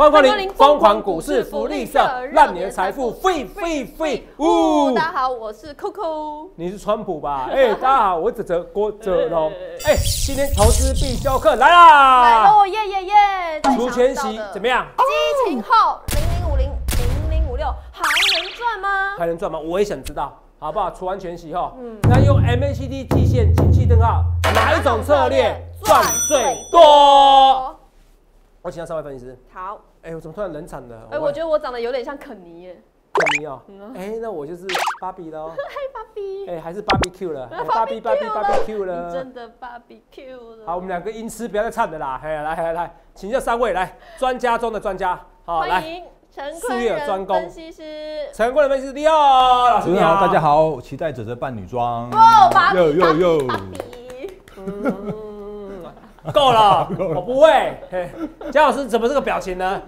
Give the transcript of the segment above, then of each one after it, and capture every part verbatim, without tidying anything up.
欢迎光临疯狂股市福利社，让你的财富飞飞飞！ 呜！大家好，我是 Coco， 你是川普吧？哎、欸，大家好，我是哲郭哲龙。哎、欸，今天投资必修课来啦！ 来喽，耶耶耶！ 除权息怎么样？ 激情后零零五零零零五六还能赚吗？ 还能赚吗？我也想知道，好不好？除完权息后，嗯，那用 M A C D 季线景气灯号，哪一种策略赚最多？我请教三位分析师。 好。 哎、欸，我怎么突然冷场了？ 哎、欸，我觉得我长得有点像肯尼耶。 肯尼哦。哎、欸，那我就是芭比喽。 嗨，芭比。 哎，还是 barbecue 了。芭比芭比 barbecue 了。 你真的 barbecue 了。 好，我们两个音痴不要再唱的啦。哎，来来来，请教三位来专家中的专家。好， 欢迎陈坤仁分析师。 陈坤仁分析师你好，老师你好，大家好，期待者的扮女装。 哦，芭比。 哟哟哟。 够了，我不会。姜老师怎么这个表情呢？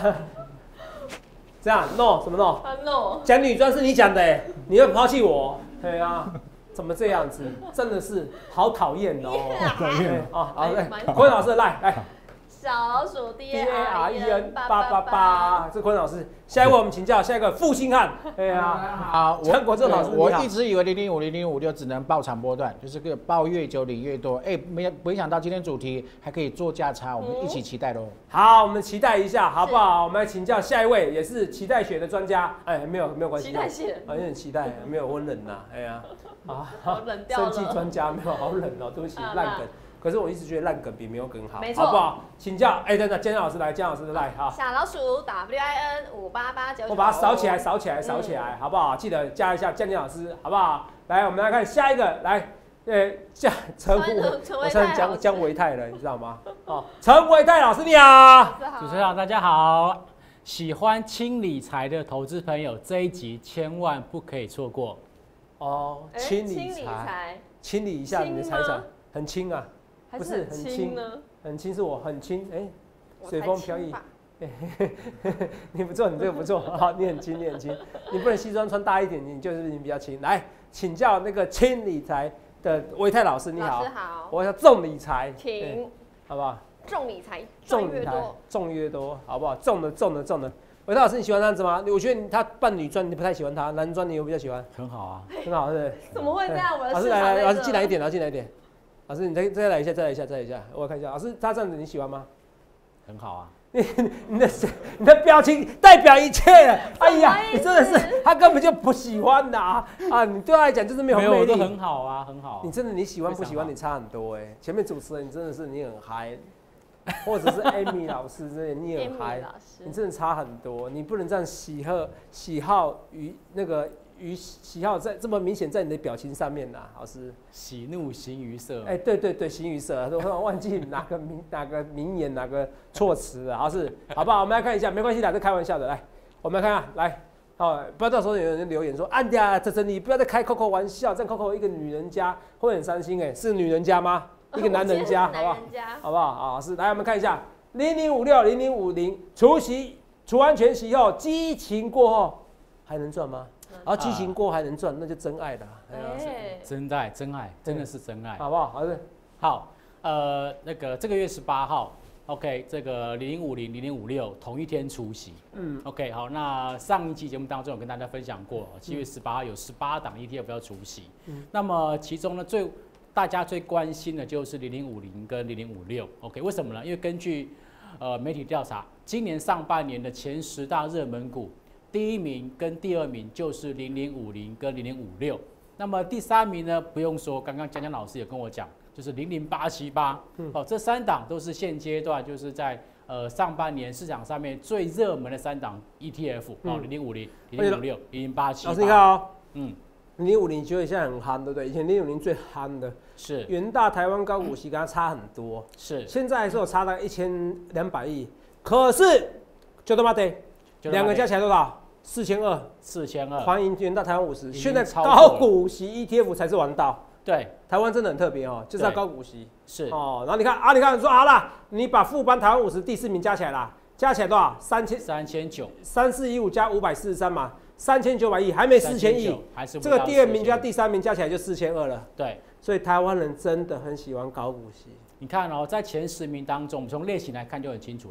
这样 no 什么 no？ no。 讲女装是你讲的，哎，你会抛弃我？对啊，怎么这样子？真的是好讨厌哦。 讨厌啊！好，来，坤老师来来。 小老鼠 D A R E N 八八八，这坤老师。下一位我们请教下一个负心汉。哎呀， 好， 陈国正老师， 我一直以为零零五零零五六只能报长波段，就是个报越久领越多。哎，没没想到今天主题还可以做价差，我们一起期待喽。 好，我们期待一下，好不好？我们来请教下一位，也是期待学的专家。哎，没有没有关系。 期待学， 有点期待，没有温冷呐。哎呀， 啊，好冷掉了。 生气专家没有，好冷哦，对不起，烂梗。可是我一直觉得烂梗比没有梗好， 没错， 好不好？请教，哎、欸，等等，姜老师来，姜老师来，好。 小老鼠 W I N 五八八九九， 我把它扫起来，扫起来，扫起来，嗯、好不好？记得加一下姜老师，好不好？来，我们来看下一个，来，呃，下陈我称姜姜维泰了，你知道吗？哦，陈维泰老师你好， 主持人好，大家好。喜欢轻理财的投资朋友，这一集千万不可以错过。 哦，轻理财，清理一下你的财产，很轻啊。不是很轻呢，很轻是我很轻，哎、欸，随风飘逸，欸、你不错，你这个不错，好，你很轻，你很轻，你不能西装穿大一点，你就是你比较轻。来，请教那个轻理财的维泰老师，你好， 老师好， 我要重理财， 请， 好不好？ 重理财， 重越多，重越多，好不好？重的，重的，重的。维泰老师，你喜欢这样子吗？我觉得他扮女装你不太喜欢他，男装你有比较喜欢？ 很好啊， 很好，对不对？ 怎么会这样？我的老师来来，老师进来一点，老师进来一点。老师，你再再来一下，再来一下，再来一下，我看一下。老师，他这样子你喜欢吗？ 很好啊。 你你的你的表情代表一切。哎呀，你真的是他根本就不喜欢的啊！啊，你对他来讲就是没有魅力。 没有，很好啊，很好。 你真的你喜欢不喜欢你差很多哎。前面主持人你真的是你很嗨，或者是 Amy 老师真的你很嗨，你真的差很多。你不能这样喜好喜好与那个。与喜好在这么明显在你的表情上面呐、啊，老师。 喜怒形于色。 哎、欸，对对对，形于色，都忘记哪个名哪个名言哪个措辞了，老师，好不好？我们来看一下，没关系的，这开玩笑的。来，我们来看看，来，哦，不要到时候有人留言说，啊呀，这这你不要再开 Coco 玩笑，这样 Coco 一个女人家会很伤心哎、欸，是女人家吗？一个男人家，好不好？好不好？啊，老师，来我们看一下，零零五六零零五零除息除完全息后，激情过后还能赚吗？然后激情过还能赚，那就真爱了。 哎，真爱，真爱，真的是真爱， 好不好？好的， 好。呃，那个这个月十八号 ，OK， 这个零零五零、零零五六同一天除息。嗯 ，OK， 好。那上一期节目当中有跟大家分享过，七月十八号有十八档 E T F 要除息。嗯，那么其中呢，最大家最关心的就是零零五零跟零零五六。OK， 为什么呢？因为根据呃媒体调查，今年上半年的前十大热门股。第一名跟第二名就是零零五零跟零零五六，那么第三名呢不用说，刚刚江江老师也跟我讲，就是零零八七八，哦，这三档都是现阶段就是在呃上半年市场上面最热门的三档 E T F， 哦，零零五零、零零五六、零零八七八。 老师你看哦，嗯，零零五零觉得现在很夯，对不对？以前零零五零最夯的是元大台湾高股息，跟它差很多， 是， 现在还是有差大概一千两百亿，可是就他妈的两个加起来多少？四千二， 四千二， 欢迎元大台湾五十。现在高股息 E T F 才是王道。 对， 台湾真的很特别哦，就是要高股息。 是哦，然后你看啊，你看说好啦，你把富邦台湾五十第四名加起来啦，加起来多少？三千三千九， 三四一五加五百四十三嘛，三千九百亿，还没四千亿， 还是这个第二名加第三名加起来就四千二了。 对， 所以台湾人真的很喜欢高股息。 你看哦，在前十名当中，我们从类型来看就很清楚了。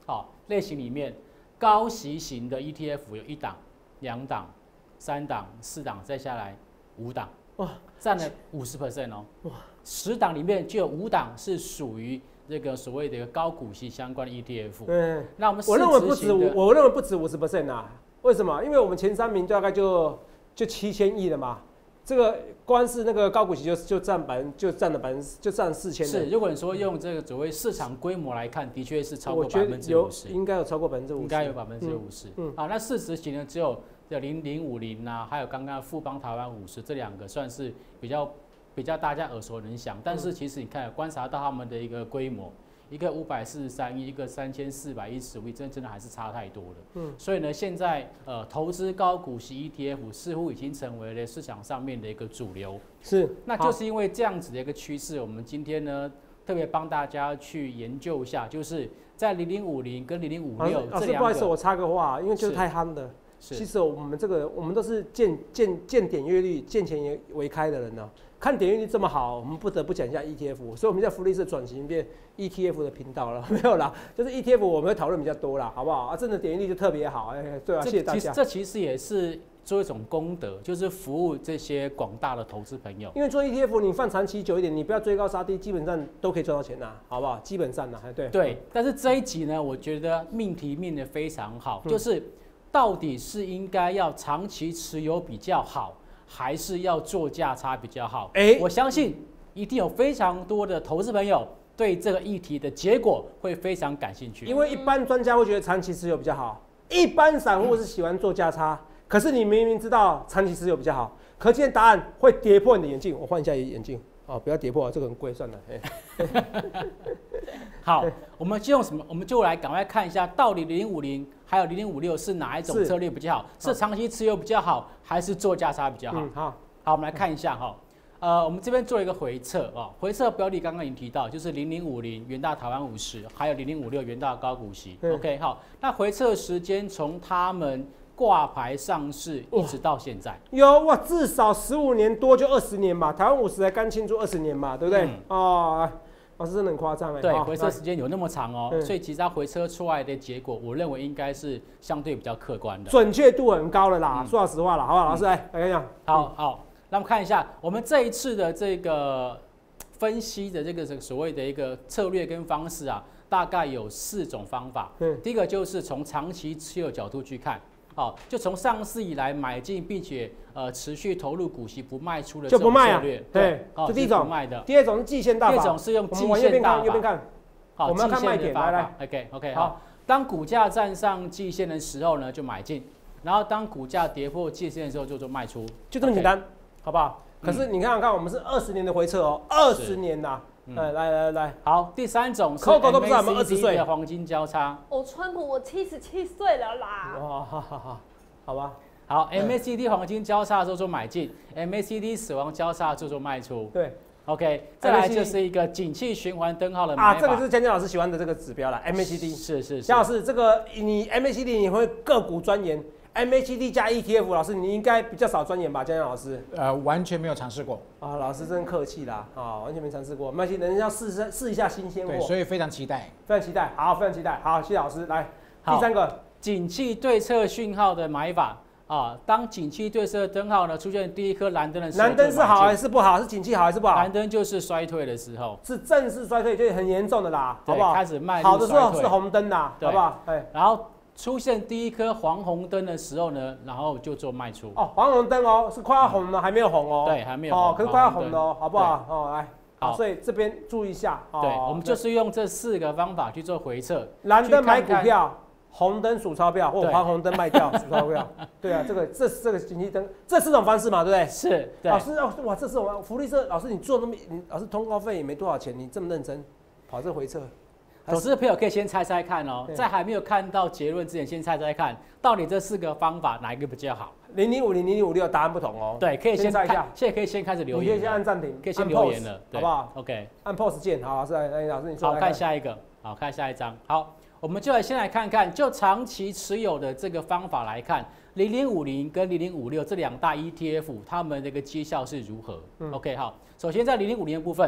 好，类型里面高息型的 E T F 有一档、两档、三档、四档，再下来五档，哇，占了五十 percent 哦。哇，十档里面就有五档是属于这个所谓的一个高股息相关的 E T F。嗯，那我们我认为不止五，我认为不止五十 percent 啊。为什么？因为我们前三名大概就就七千亿了嘛。这个光是那个高股息就就占百分就占了百分就占四千。 是，如果你说用这个所谓市场规模来看，的确是超过百分之五十， 应该有超过百分之五十， 应该有百分之五十。嗯，啊，那四十型呢只有零零五零啊，还有刚刚富邦台湾五十这两个算是比较比较大家耳熟能详，但是其实你看观察到他们的一个规模。一个五百四十三亿，一个三千四百一十五亿，真真的还是差太多了。嗯，所以呢，现在呃，投资高股息 E T F 似乎已经成为了市场上面的一个主流。 是， 那就是因为这样子的一个趋势，我们今天呢特别帮大家去研究一下，就是在零零五零跟零零五六这两个。 不好意思，我插个话，因为就是太夯的。其实我们这个我们都是见见见点阅率、见钱为开的人呢、喔。看点阅率这么好，我们不得不讲一下 E T F， 所以我们在福利社转型变 E T F 的频道了，没有啦，就是 E T F 我们会讨论比较多啦，好不好？啊，真的点阅率就特别好，哎、欸，对啊，谢谢大家。 这其实也是做一种功德，就是服务这些广大的投资朋友。 因为做 E T F 你放长期久一点，你不要追高杀低，基本上都可以赚到钱呐，好不好？基本上呐，对。 对，但是这一集呢，我觉得命题命得非常好，嗯、就是到底是应该要长期持有比较好。还是要做价差比较好。哎、欸，我相信一定有非常多的投资朋友对这个议题的结果会非常感兴趣。 因为一般专家会觉得长期持有比较好，一般散户是喜欢做价差。嗯、可是你明明知道长期持有比较好，可见答案会跌破你的眼镜。我换一下眼镜，哦，不要跌破，这个很贵，算了。 好，我们就用什么？我们就来赶快看一下，到底零零五零还有零零五六是哪一种策略比较好？是, 是长期持有比较好，还是做价差比较好？嗯、好，好，我们来看一下哈。呃，我们这边做一个回测啊，回测标的刚刚已经提到，就是零零五零元大台湾五十，还有零零五六元大高股息。嗯、OK， 好，那回测时间从他们挂牌上市一直到现在， 有哇，至少十五年多，就二十年嘛。台湾五十才刚庆祝二十年嘛，对不对？嗯、哦。老师真的很夸张哎， 对，回测时间有那么长哦、喔，所以其实它回测出来的结果，我认为应该是相对比较客观的， 准确度很高了啦。嗯、说实话了，好不好？老师来来看一下， 好好，那我们看一下我们这一次的这个分析的这个所谓的一个策略跟方式啊，大概有四种方法。嗯，第一个就是从长期持有角度去看。好，就从上市以来买进，并且呃持续投入股息不卖出的这种策略， 啊、对， 哦， 这第一种卖的。 第二种是季线大法， 第二种是用季线大法。 右边看，好，我们要看卖点，来来 ，OK OK， 好。当股价站上季线的时候呢，就买进；然后当股价跌破季线的时候，就做卖出， 就这么简单， okay. 好不好？可是你看看看，我们是二十年的回撤哦，二十年呐。嗯、来来来来， 好，第三种是 Coco 都不知道我们二十岁的黄金交叉。 哦，川普，我七十七岁了啦。 哇，好好好。好吧， 好 ，M A C D 黄金交叉的时候做买进 ，M A C D 死亡交叉的时候做卖出。 对 ，OK， 再来就是一个景气循环灯号的买法。 啊，这个是江江老师喜欢的这个指标了 ，M A C D。 是是是。 江老师，这个你 M A C D 你会个股钻研 ，M A C D 加 E T F， 老师你应该比较少钻研吧，江江老师？ 呃，完全没有尝试过。 啊，老师真客气啦，啊，完全没尝试过，没关系，人家要试试试一下新鲜货。 对，所以非常期待， 非常期待，好，非常期待，好，谢谢老师。来，第三个， 景气对策讯号的买法。啊，当景气对策灯号呢出现第一颗蓝灯的时候， 蓝灯是好还是不好？是景气好还是不好？ 蓝灯就是衰退的时候， 是正式衰退，就是很严重的啦，好不好？ 开始迈入好的时候是红灯啦，好不好？ 哎，然后出现第一颗黄红灯的时候呢，然后就做卖出。 哦，黄红灯哦，是快要红了，还没有红哦。 对，还没有红。 哦，可是快要红了哦，好不好？哦，来，好，所以这边注意一下。 对，我们就是用这四个方法去做回测。 蓝灯买股票。红灯数钞票，或黄红灯卖掉数钞票，对啊，这个这这个景气灯，这四种方式嘛，对不对？ 是， 老师哇，这是我福利社老师，你做那么，你老师通告费也没多少钱，你这么认真跑这回测， 投资朋友可以先猜猜看哦，在还没有看到结论之前，先猜猜看，到底这四个方法哪一个比较好？ 零零五零、零零五六答案不同哦。 对，可以先猜一下， 现在可以先开始留言， 你可以先按暂停， 可以先留言了， 好不好 ？OK， 按 pause 键，好，老师来，来，老师你说。 好，看下一个，好看下一张，好。我们就来先来看看，就长期持有的这个方法来看，零零五零跟零零五六这两大 E T F， 它们的一个绩效是如何、嗯、？OK， 好，首先在零零五零的部分，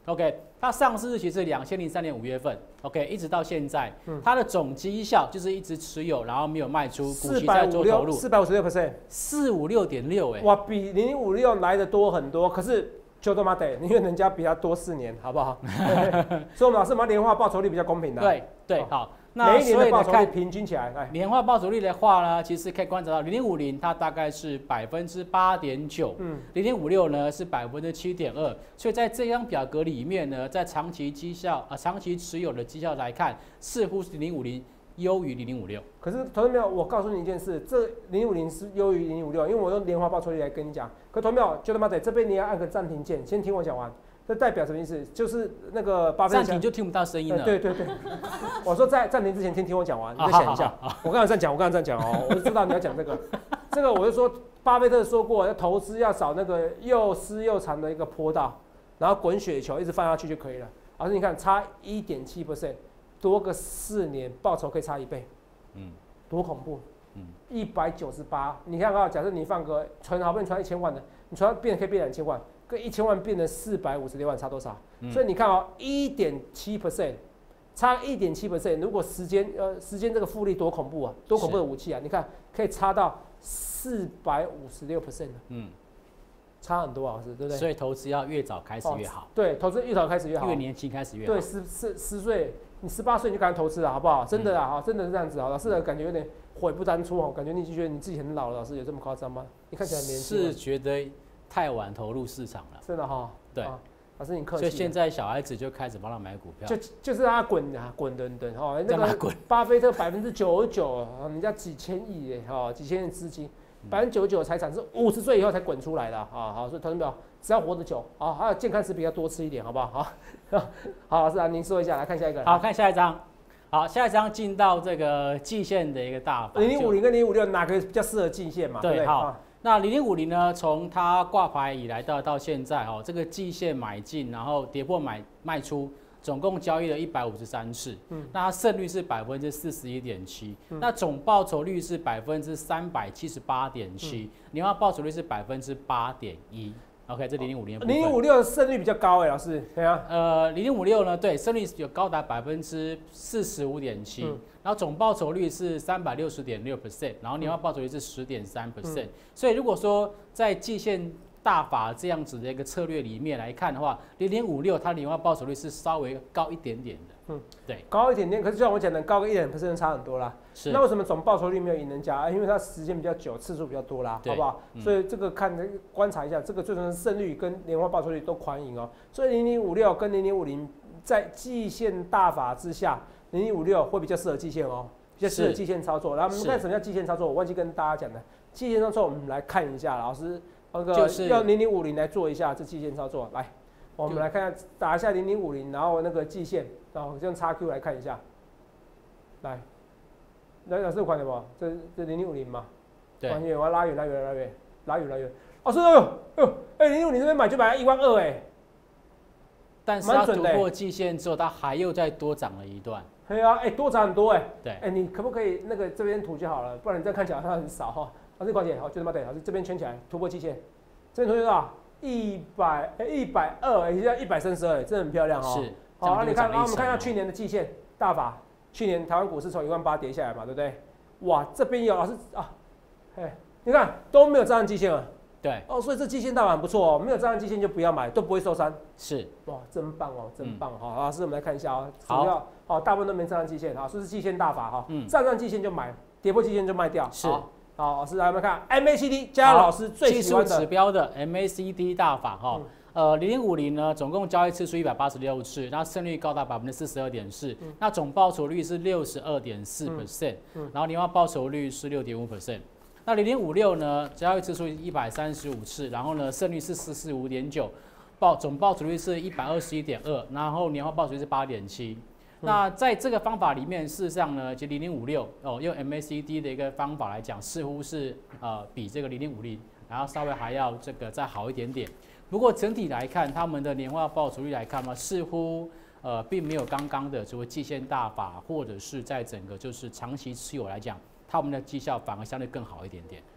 OK， 它上市日期是两千零三年五月份 ，OK， 一直到现在，它的总绩效就是一直持有，然后没有卖出，股四息百五六， 在做投入， 四百五十六 percent， 四五六点六，哎， 哇，比零零五六来的多很多。可是就他妈得，因为人家比他多四年，好不好？所以我们老师，我们年化报酬率比较公平的。 对对， 哦好。那每一年的报酬率看平均起来，来年化报酬率的话呢，其实可以观察到零零五零它大概是百分之八点九，嗯，零零五六呢是百分之七点二，所以在这张表格里面呢，在长期绩效啊、呃、长期持有的绩效来看，似乎是零零五零优于零零五六。 可是投资朋友，我告诉你一件事，这零零五零是优于零零五六，因为我用年化报酬率来跟你讲。可投资朋友，就他妈的这边你要按个暂停键，先听我讲完。这代表什么意思？就是那个巴菲特暂停就听不到声音了。 呃、对对对，我说在暂停之前先听我讲完，你再想一下。我刚才这样讲，我刚才这样讲哦，我就知道你要讲这个。这个我就说，巴菲特说过，要投资要找那个又湿又长的一个坡道，然后滚雪球一直放下去就可以了。老师，你看差 一点七 percent， 多个四年报酬可以差一倍，嗯，多恐怖。嗯，一百九十八，你看啊，假设你放个存好不容易存一千万的，你存变可以变两千万。跟一千万变成四百五十六万差多少？嗯、所以你看哦，一点七 percent， 差一点七 percent。如果时间呃时间这个复利多恐怖啊，多恐怖的武器啊！你看可以差到四百五十六 percent 嗯，差很多啊，老师对不对？ 所以投资要越早开始越好。 哦、对，投资越早开始越好， 越年轻开始越好。 对，十十十岁，你十八岁你就赶快投资了，好不好？真的啊，哈、嗯，真的是这样子啊。老师的感觉有点悔不当初哦，感觉你就觉得你自己很老了，老师有这么夸张吗？你看起来年轻。 是觉得太晚投入市场了， 真的哈、哦。 对、 啊，老师你客气。 所以现在小孩子就开始帮他买股票， 就就是让他滚啊，滚滚滚哈，那个巴菲特百分之九十九，人家几千亿耶，哈，几千亿资金，百分之九十九的财产是五十岁以后才滚出来的啊，好，所以投资表只要活得久啊，还有健康食品要多吃一点，好不好？好，好，老师啊，您说一下，来看下一个。 好看下一张。好，下一张进到这个季线的一个大法， 零零五零跟零零五六哪个比较适合季线嘛？对， 对好。那零零五零呢？从它挂牌以来到到现在，哈，这个季线买进，然后跌破买卖出，总共交易了一百五十三次。嗯，那它胜率是百分之四十一点七，那总报酬率是百分之三百七十八点七，年化报酬率是百分之八点一。OK， 这零零五零。 零零五六的胜率比较高哎，老师，对啊。 呃，零零五六呢，对，胜率有高达百分之四十五点七，然后总报酬率是三百六十点六 percent， 然后年化报酬率是十点三 percent。所以如果说在季线大法这样子的一个策略里面来看的话，零零五六它年化报酬率是稍微高一点点的。嗯，对， 高一点点，可是就像我讲的，高个一点 percent 差很多啦。 是， 那为什么总报酬率没有赢人家？因为它时间比较久，次数比较多啦，好不好？嗯、所以这个看观察一下，这个最终的胜率跟年化报酬率都狂赢哦。所以零零五六跟零零五零在季线大法之下，零零五六会比较适合季线哦，比较适合季线操作。然后我们看什么叫季线操作，我忘记跟大家讲的。季线操作我们来看一下，老师那个要零零五零来做一下这季线操作，来。我们来看一下，打一下零零五零，然后那个季线，然后用 X Q 来看一下。来，来老师看到不？这这零零五零嘛， 对， 完远，我要拉远，拉远，拉远，拉远，拉远。哦，是哎呦，哎呦，哎，零零五零这边买就买一万二哎， 但是它突破季线之后，它还又再多涨了一段。 对啊，哎，多涨很多哎。 对， 哎，你可不可以那个这边涂就好了，不然你这样看起来好像很少哈。老师，快点，好，就这么对，老师这边圈起来，突破季线，这边涂多少？一百哎一百二哎，现在一百三十二，真的很漂亮哦。 是， 好，那你看，然后我们看一下去年的季线大法，去年台湾股市从一万八跌下来嘛，对不对？哇，这边有老师啊，哎，你看都没有站上季线了。 对， 哦，所以这季线大法很不错哦，没有站上季线就不要买，都不会受伤。 是， 哇，真棒哦，真棒哈。老师，我们来看一下哦，主要好，大部分都没站上季线，好，所以是季线大法哈，站上季线就买，跌破季线就卖掉。 是。 好，老师来我们看 M A C D 加老师最喜欢的技术指标的 M A C D 大法哈，呃，零零五零呢，总共交易次数一百八十六次，那胜率高达百分之四十二点四，那总报酬率是六十二点四 percent， 然后年化报酬率是六点五 percent。那零零五六呢，交易次数一百三十五次，然后呢，胜率是四十五点九，报总报酬率是一百二十一点二，然后年化报酬率是八点七。那在这个方法里面，事实上呢，就零零五六哦，用 M A C D 的一个方法来讲，似乎是呃比这个零零五零，然后稍微还要这个再好一点点。不过整体来看，他们的年化报酬率来看嘛，似乎呃并没有刚刚的除了季线大法，或者是在整个就是长期持有来讲，他们的绩效反而相对更好一点点。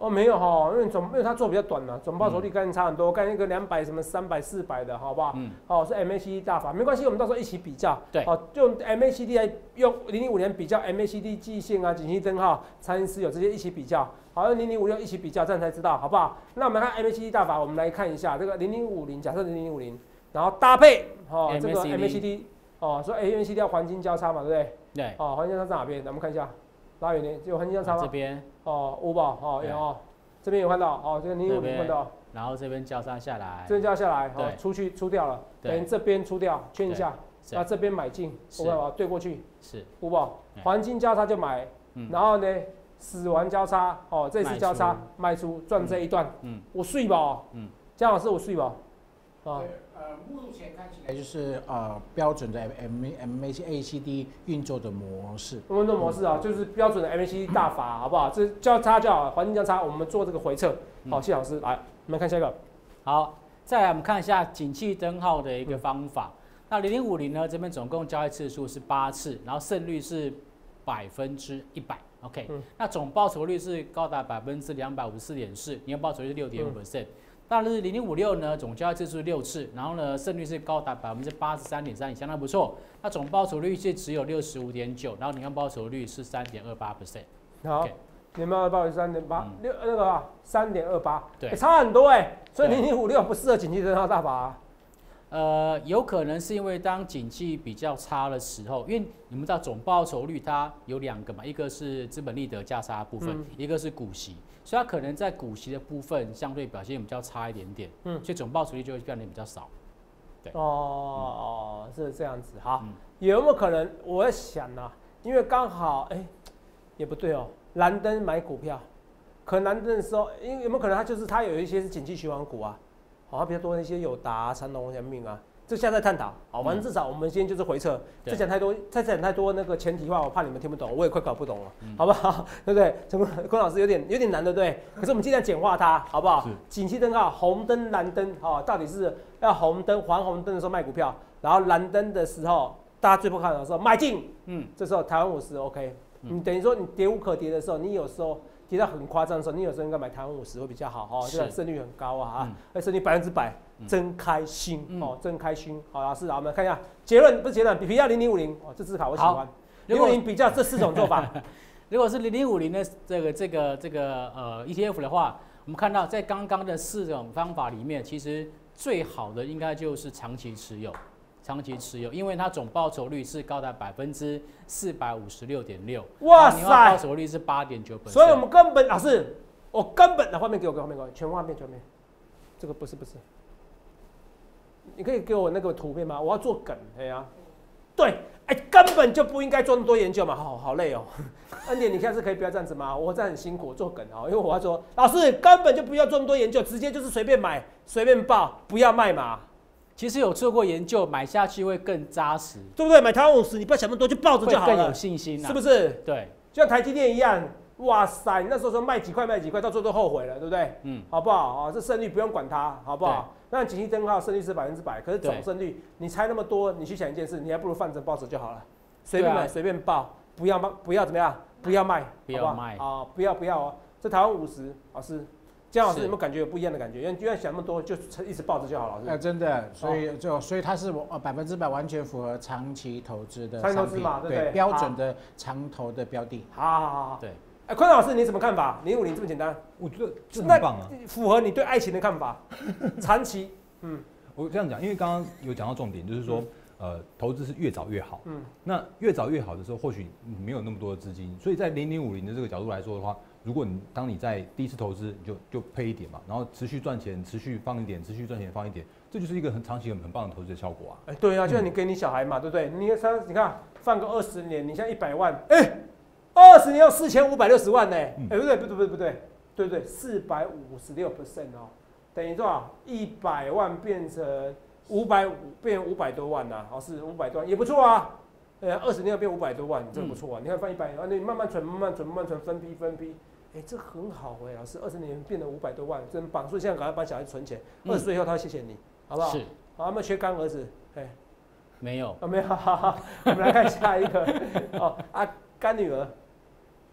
哦，没有哈，因为总因为它做比较短嘛，总报酬率跟差很多，跟一个两百什么三百四百的，好不好？嗯，哦是 M A C D 大法，没关系，我们到时候一起比较。 对， 哦，用 M A C D 来用零零五年比较 M A C D 季线啊、景气灯号、长期持有这些一起比较，好，用零零五六一起比较，这样才知道，好不好？那我们看 M A C D 大法，我们来看一下这个零零五零，假设零零五零，然后搭配哦这个 M A C D， 哦，说 M A C D 要黄金交叉嘛，对不对？ 对， 哦，黄金交叉在哪边？咱们看一下，拉远点，有黄金交叉吗？ 这边哦，五宝哦有哦，这边有看到哦，这个零零五零看到， 然后这边交叉下来， 这边交叉下来，哦对， 出去出掉了， 对等于这边出掉，圈一下， 是那这边买进， 是我把它对过去， 是五宝哎黄金交叉就买， 嗯然后呢死亡交叉，哦，这次交叉卖出赚这一段， 嗯， 我睡吧， 嗯， 江老师我睡吧，啊， 对，呃，目前看起来就是呃标准的 M M A C D 运作的模式。 运作模式啊，就是标准的 M A C D 大法，好不好？这交叉就好，黄金交叉，我们做这个回测，好，谢老师来，我们看下一个， 好，再来我们看一下景气灯号的一嗯个方法。那零零五零呢，这边总共交易次数是八次，然后胜率是百分之一百。OK，、嗯、那总报酬率是高达百分之两百五十四点四，年报酬率是六点五 percent。但是零零五六呢，总交易次数六次，然后呢胜率是高达百分之八十三点三，也相当不错。那总报酬率是只有六十五点九，然后年报酬率是三点二八 percent。 好。Okay. 年报报是三点八六那个三点二八， 对， 差很多哎、欸，所以零零五六不适合景气灯号大法、啊。 呃，有可能是因为当景气比较差的时候，因为你们知道总报酬率它有两个嘛，一个是资本利得价差部分，嗯、一个是股息，所以它可能在股息的部分相对表现比较差一点点，嗯，所以总报酬率就会变得比较少。对， 哦哦、嗯，是这样子，好，嗯、有没有可能？我在想啊，因为刚好哎、欸，也不对哦，蓝灯买股票，可能蓝灯的时候，因为有没有可能它就是它有一些是景气循环股啊？好、哦，比较多那些友达、长荣、阳明啊，这现在在探讨。好，反正至少我们今天就是回测。再讲太多，再讲太多那个前提话，我怕你们听不懂，我也快搞不懂了，嗯、好不好？对不对？陈坤老师有点有点难，对不对？可是我们尽量简化它，好不好？景气灯号，红灯、蓝灯，哦，到底是要红灯、黄红灯的时候卖股票，然后蓝灯的时候，大家最不看好的时候买进。嗯，这时候台湾五十 OK，、嗯、你等于说你跌无可跌的时候，你有时候。跌到很夸张的时候，你有时候应该买台湾五十会比较好哦，这个胜率很高啊，而胜率百分之百，真开心、嗯、哦，真开心。好，老师，我们看一下结论，不是结论，比比较零零五零哦，这字卡我喜欢。零五零比较这四种做法， 如果是零零五零的这个这个这个呃 E T F 的话，我们看到在刚刚的四种方法里面，其实最好的应该就是长期持有。长期持有，因为它总报酬率是高达百分之四百五十六点六，哇塞，年报酬率是八点九 percent， 所以我们根本老师，我根本的画面给我个画面给我，全画面全画面，这个不是不是，你可以给我那个图片吗？我要做梗，哎呀、啊，对，哎、欸，根本就不应该做那么多研究嘛，好好累哦。恩典，你看是可以不要这样子吗？我这样很辛苦，我做梗哦，因为我要说，老师根本就不要做那么多研究，直接就是随便买，随便报，不要卖嘛。 其实有做过研究，买下去会更扎实， 对不对？买台湾五十，你不要想那么多，就抱着就好了， 更有信心、啊， 是不是？ 对， 就像台积电一样，哇塞，你那时候说卖几块卖几块，到最后都后悔了，对不对？嗯，好不好？啊，这胜率不用管它，好不好？那景气灯号胜率是百分之百，可是总胜率你猜那么多，你去想一件事，你还不如放着抱着就好了，随便买随便报，不要卖，不要怎么样，不要卖， 不要卖啊，不要不要哦。这台湾五十，老师。江老师有没有感觉有不一样的感觉？因为不要想那么多，就一直抱着就好了。 呃，真的，所以就所以它是呃百分之百完全符合长期投资的长期投资嘛，对不对？ 标准的长投的标的。 好好好好， 对。 哎，坤老师你什么看法？零五零这么简单？ 我觉得这很棒啊， 符合你对爱情的看法。长期，嗯， 我这样讲，因为刚刚有讲到重点，就是说。呃，投资是越早越好。嗯，那越早越好的时候，或许你没有那么多的资金，所以在零零五零的这个角度来说的话，如果你当你在第一次投资，你就就配一点嘛，然后持续赚钱，持续放一点，持续赚钱放一点，这就是一个很长期很很棒的投资的效果啊。 哎，对啊，就像你给你小孩嘛，对不对？你三，你看放个二十年，你像一百万，哎，二十年要四千五百六十万呢，哎，不对，不对，不对，不对，对不对？四百五十六 percent 哦，等于多少？一百万变成。五百五变五百多万呐、啊，哦是五百多万也不错啊，呃二十年要变五百多万，这不错啊。嗯、你看放一百，啊你慢慢存，慢慢存，慢慢存，分批分批，哎、欸、这很好哎、欸，老师二十年变成五百多万，真棒。所以现在赶快帮小孩存钱，二十岁以后他会谢谢你，好不好？ 是。 好，有没有缺干儿子？哎， 没有。 啊没有，好好好，我们来看下一个哦啊干女儿，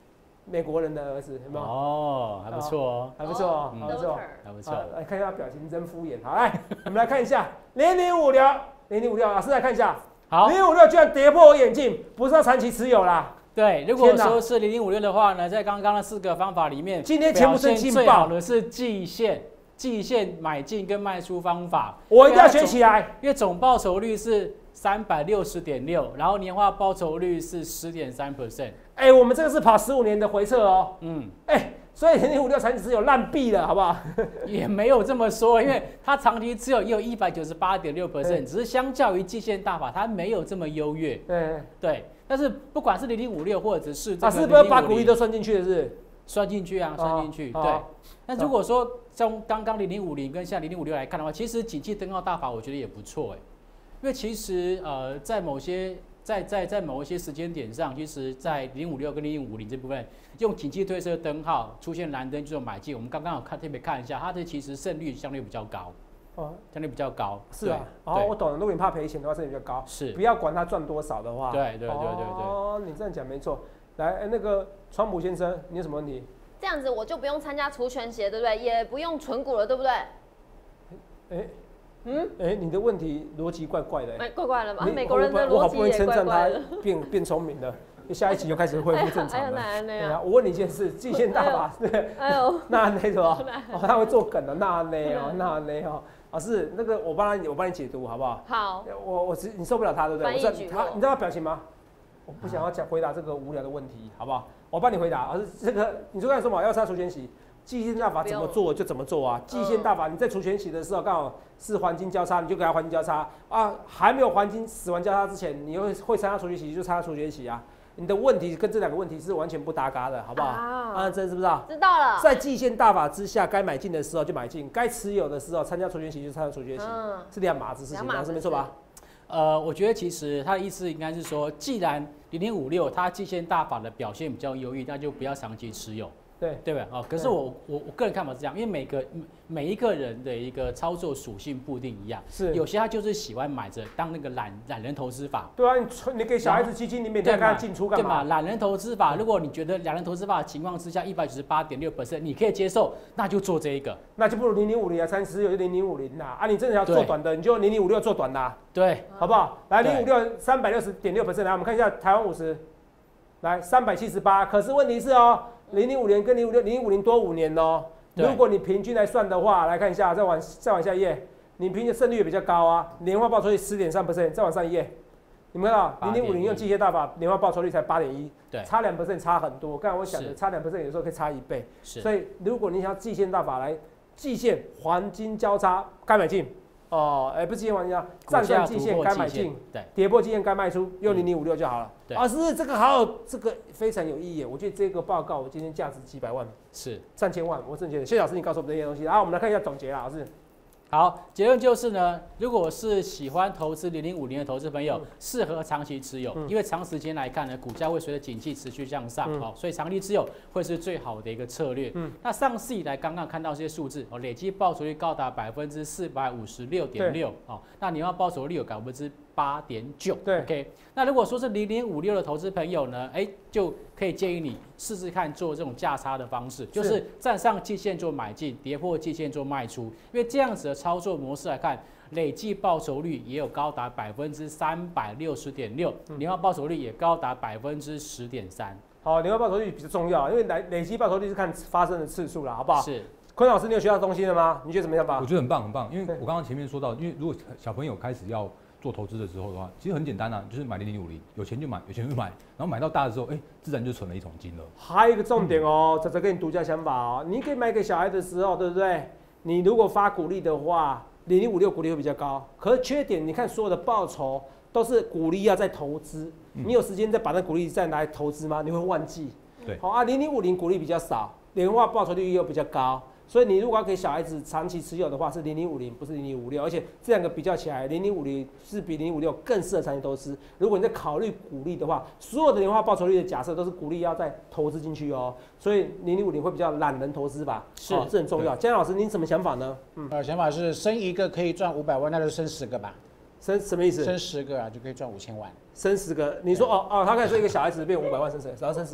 美国人的儿子，有没有？ 哦，还不错哦， 还不错哦， 嗯还不错。 还不错。 好，来看一下表情，真敷衍。好，来，我们来看一下零零五六，零零五六，老师来看一下。 好， 零零五六居然跌破我眼镜，不是要长期持有啦。 对，如果说是零零五六的话呢，在刚刚的四个方法里面， 今天全部是劲爆， 最好的是季线。季线买进跟卖出方法， 我一定要学起来。 因为总报酬率是三百六十点六，然后年化报酬率是十点三 percent。 哎，我们这个是跑十五年的回测哦。 嗯， 哎，所以零零五六长期持有烂币了，好不好？ 也没有这么说，因为它长期持有也有一百九十八点六 percent， 只是相较于季线大法，它没有这么优越。 对对，但是不管是零零五六或者是这个啊，是不是把股利都算进去的是？ 算进去啊，算进去。对。那如果说从刚刚零零五零跟现在零零五六来看的话，其实景气灯号大法我觉得也不错哎，因为其实呃在某些在在在某一些时间点上，其实在零五六跟零零五零这部分用景气推测灯号出现蓝灯这种买进，我们刚刚有看特别看一下，它的其实胜率相对比较高。哦，相对比较高， 是啊，哦，我懂了。如果你怕赔钱的话，胜率比较高， 是， 不要管它赚多少的话， 对对对对对。 哦，你这样讲没错。来，那个川普先生，你有什么问题？ 这样子我就不用参加除权息，对不对？也不用存股了，对不对？ 哎，嗯，哎，你的问题逻辑怪怪的， 哎，怪怪了吧？美国人的逻辑也怪怪的。 变变聪明了，下一集就开始恢复正常了。 哎呀，那样。 我问你一件事，季线大法，对，哎呦，那那个哦，他会做梗的，那那哦，那那哦，啊是那个，我帮他，我帮你解读好不好？ 好。 我我你受不了他，对不对？ 我知道他， 你知道他表情吗？我不想要讲回答这个无聊的问题，好不好？我帮你回答，而是这个，你就刚才说嘛，要参加除权息，季线大法怎么做就怎么做啊。季线大法，你在除权息的时候刚好是黄金交叉，你就给他黄金交叉啊。还没有黄金死亡交叉之前，你会会参加除权息就参加除权息啊。你的问题跟这两个问题是完全不搭嘎的，好不好？啊，啊这知不知道？ 知道了。 在季线大法之下，该买进的时候就买进，该持有的时候参加除权息就参加除权息，嗯、是两码子事情，老师没错吧？ 呃，我觉得其实他的意思应该是说，既然零零五六它季线大法的表现比较优异，那就不要长期持有， 对对吧？哦，可是我我我个人看法是这样，因为每个每一个人的一个操作属性不一定一样， 是有些他就是喜欢买着当那个懒懒人投资法。 对啊，你你给小孩子基金，你每天看他进出干嘛？ 对嘛，懒人投资法，如果你觉得懒人投资法的情况之下一百九十八点六 percent 你可以接受，那就做这一个， 那就不如零零五零啊，三十有就零零五零啦。啊，你真的要做短的，你就零零五六做短的、啊， 对， 好不好？来零五六三百六十点六 percent， 来我们看一下台湾五十，来三百七十八，可是问题是哦。零零五零跟零五六零零五零多五年哦，如果你平均来算的话，来看一下，再往再往下一页，你平均胜率也比较高啊，年化报酬率十点三 percent， 再往上一页，你们看到零零五零用季线大法，年化报酬率才八点一，对，差两 percent 差很多。刚才我讲的差两 percent 有时候可以差一倍，所以如果你想要季线大法来季线黄金交叉该买进。哦，哎、欸，不是季线黄金交叉，站上季线该买进，对，跌破季线该卖出，用零零五六就好了。对，啊，是这个好，这个非常有意义。我觉得这个报告我今天价值几百万， 是上千万，我真的觉得。谢老师，你告诉我们这些东西，然后我们来看一下总结啦，老师。 好，结论就是呢，如果是喜欢投资零零五零的投资朋友，适、嗯、合长期持有，嗯、因为长时间来看呢，股价会随着景气持续向上，嗯、哦，所以长期持有会是最好的一个策略。嗯，那上市以来刚刚看到这些数字，哦，累计报酬率高达百分之四百五十六点六，哦，那年化报酬率有百分之八点九。对 ，OK。那如果说是零零五六的投资朋友呢，哎、欸，就可以建议你试试看做这种价差的方式，就是站上季线做买进，跌破季线做卖出，因为这样子的操作模式来看，累计报酬率也有高达百分之三百六十点六，年化报酬率也高达百分之十点三。 好，年化报酬率比较重要，因为累累计报酬率是看发生的次数啦，好不好？ 是。 坤老师，你有学到东西了吗？你觉得怎么样吧？ 我觉得很棒，很棒，因为我刚刚前面说到，因为如果小朋友开始要做投资的时候的话，其实很简单啊，就是买零零五零，有钱就买，有钱就买，然后买到大的时候，哎、欸，自然就存了一桶金了。 还有一个重点哦，这这跟你独家想法哦，你可以买给小孩的时候，对不对？你如果发股利的话，零零五六股利会比较高，可是缺点，你看所有的报酬都是股利要再投资，嗯、你有时间再把那股利再拿来投资吗？你会忘记。 对， 好啊，零零五零股利比较少，年化报酬率又比较高。所以你如果要给小孩子长期持有的话，是零零五零，不是零零五六，而且这两个比较起来，零零五零是比零零五六更适合长期投资。如果你在考虑股利的话，所有的年化报酬率的假设都是股利要再投资进去哦，所以零零五零会比较懒人投资吧，是，哦、这很重要。江老师，您什么想法呢？ 嗯，呃，想法是生一个可以赚五百万，那就生十个吧。 生什么意思？ 生十个啊，就可以赚五千万。 生十个，你说哦哦，他可以生一个小孩子变五百万，生谁？只要生十个。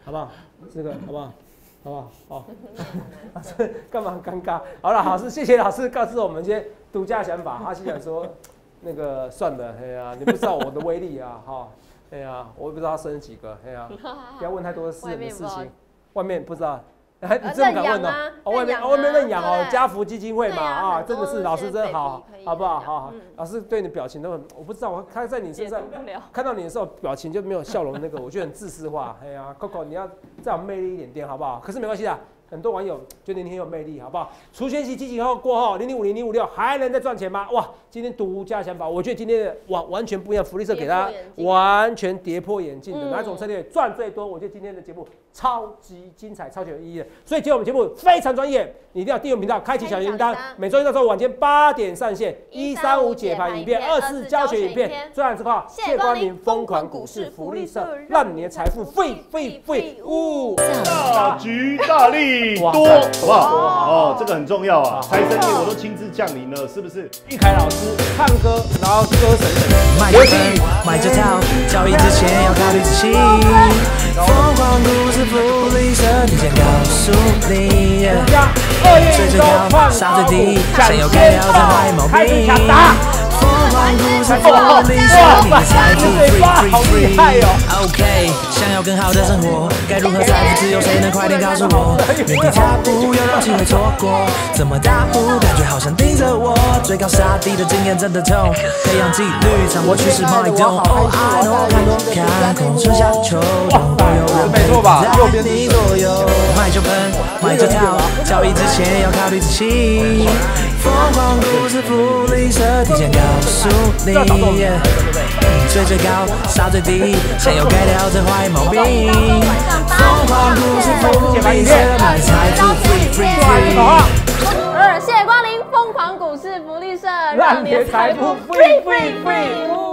好不好？这个好不好？好不好？好，老师干嘛很尴尬？好了，老师，谢谢老师告诉我们一些独家想法。他心想说，那个算了，哎呀，你不知道我的威力啊，哈，哎呀，我也不知道他生几个，哎呀，不要问太多私人的事情，外面不知道。哎，你这么敢问呢？哦，外面外面认养哦，家福基金会嘛啊，真的是老师真好，好不好？好，老师对你表情都很，我不知道，我看在你身上看到你的时候，表情就没有笑容，那个我觉得很自私化。哎呀 ，Coco， 你要再有魅力一点点，好不好？可是没关系啦。很多网友觉得你很有魅力，好不好？除权息基金后过后，零零五零零五六还能再赚钱吗？哇！今天独家想法，我觉得今天的哇完全不一样，福利社给大家完全跌破眼镜的、嗯、哪种策略赚最多？我觉得今天的节目超级精彩，超级有意义的。所以今天我们节目非常专业，你一定要订阅频道，开启小铃铛，每周一到周五晚间八点上线。一三五解盘影片，二四教学影片，最后这个谢光临疯狂股市福利社，让你的财富飞飞飞呜！ 大吉大利。多好不好？哦，这个很重要啊！财神爷我都亲自降临了，是不是？ 玉凯老师唱歌，然后歌神神， 买这份，买这套，交易之前要考虑仔细。疯狂股市福利社提前告诉你，最最高，杀最低，想要改掉这坏毛病。疯狂股市福利社，你的财富 free free free。OK， 想要更好的生活，该如何财富自由？谁能快点告诉我？原地踏步，有让机会错过。怎么大步？感觉好像盯着我。追高杀低的经验真的痛。培养纪律，掌握趋势脉动。Oh I know， 看多看空，春夏秋冬都有人陪在你左右。买就喷，买就套，交易之前要考虑仔细。疯狂股市福利社提前告诉你，最最高，杀最低，想要改掉这坏毛病。疯狂股市福利社，买财富 free free free。 二，谢谢光临疯狂股市福利社， 让你的财富 free free free。